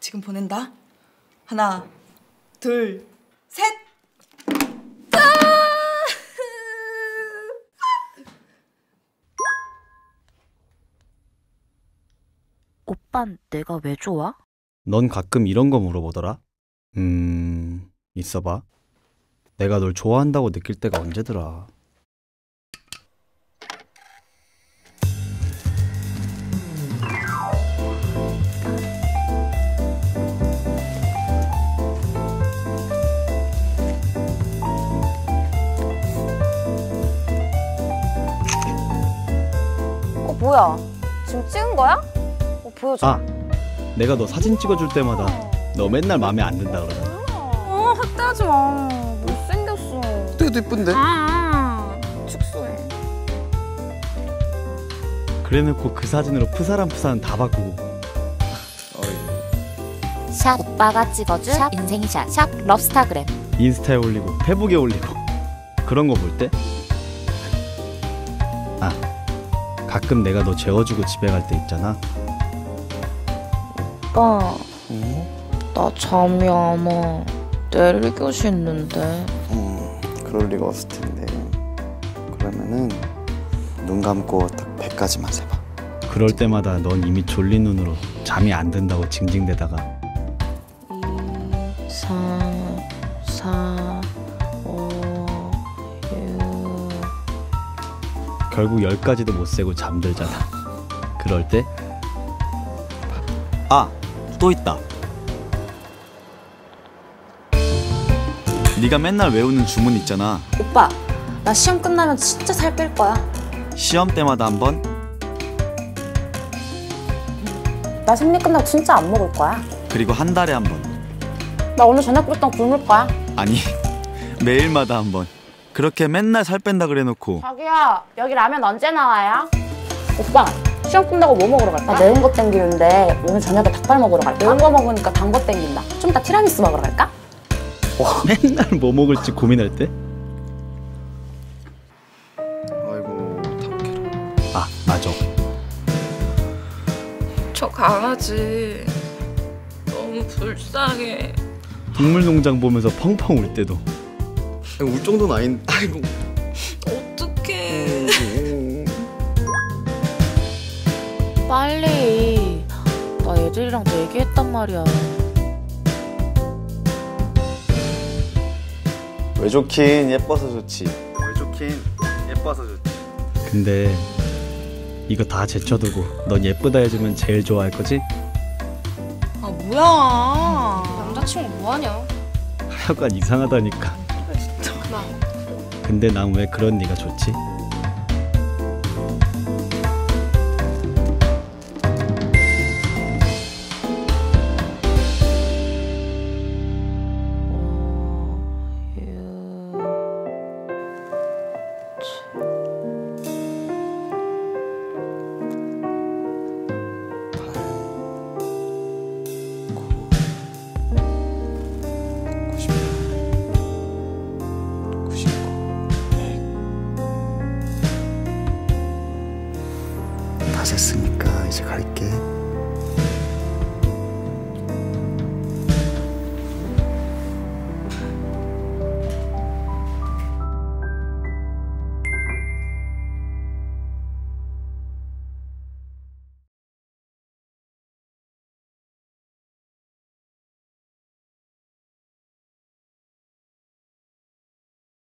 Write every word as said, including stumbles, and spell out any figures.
지금 보낸다. 하나, 둘, 셋! 오빤 내가 왜 좋아? 넌 가끔 이런 거 물어보더라. 음... 있어봐. 내가 널 좋아한다고 느낄 때가 언제더라. 어 뭐야? 지금 찍은 거야? 어 보여줘. 아! 내가 너 사진 찍어줄 때마다 너 맨날 마음에 안 든다 그러잖아. 어 확대하지 마. 못생겼어. 그때도 이쁜데? 아 축소해. 그래놓고 그 사진으로 푸사람 푸사는 다 바꾸고. 샵 오빠가 찍어준 샵 인생샷 샵 럽스타그램. 인스타에 올리고 페북에 올리고 그런 거 볼 때? 아, 가끔 내가 너 재워주고 집에 갈 때 있잖아. 오빠 응? 나 잠이 안 와. 내일 교시 있는데. 음, 그럴 리가 없을 텐데. 그러면은 눈 감고 딱 백까지만 세봐. 그럴 때마다 넌 이미 졸린 눈으로 잠이 안 든다고 징징대다가 이, 사, 사, 오, 육. 결국 열까지도 못 세고 잠들잖아. 그럴 때? 아! 또 있다. 네가 맨날 외우는 주문 있잖아. 오빠 나 시험 끝나면 진짜 살 뺄 거야. 시험 때마다 한 번? 나 생리 끝나고 진짜 안 먹을 거야. 그리고 한 달에 한 번. 나 오늘 저녁부터 굶을 거야. 아니, 매일마다 한 번. 그렇게 맨날 살 뺀다 그래놓고. 자기야 여기 라면 언제 나와요? 오빠 시험 끝나고 뭐 먹으러 갈까? 나 매운 거 땡기는데 오늘 저녁에 닭발 먹으러 갈까? 매운 거 먹으니까 단 거 땡긴다. 좀 이따 티라미수 먹으러 갈까? 맨날 뭐 먹을지 고민할 때? 아이고 탐캐로. 아, 맞아. 저 강아지 너무 불쌍해. 동물농장 보면서 펑펑 울 때도. 아니, 울 정도는 아닌. 아이고. 어떡해. 음. 빨리. 나 애들이랑 얘기했단 말이야. 왜 좋긴 예뻐서 좋지. 왜 좋긴 예뻐서 좋지. 근데 이거 다 제쳐두고 넌 예쁘다 해주면 제일 좋아할 거지? 아 뭐야. 남자친구 뭐하냐? 하여간 이상하다니까. 진짜. 나. 근데 난 왜 그런 네가 좋지? 다 셌으니까 이제 갈게.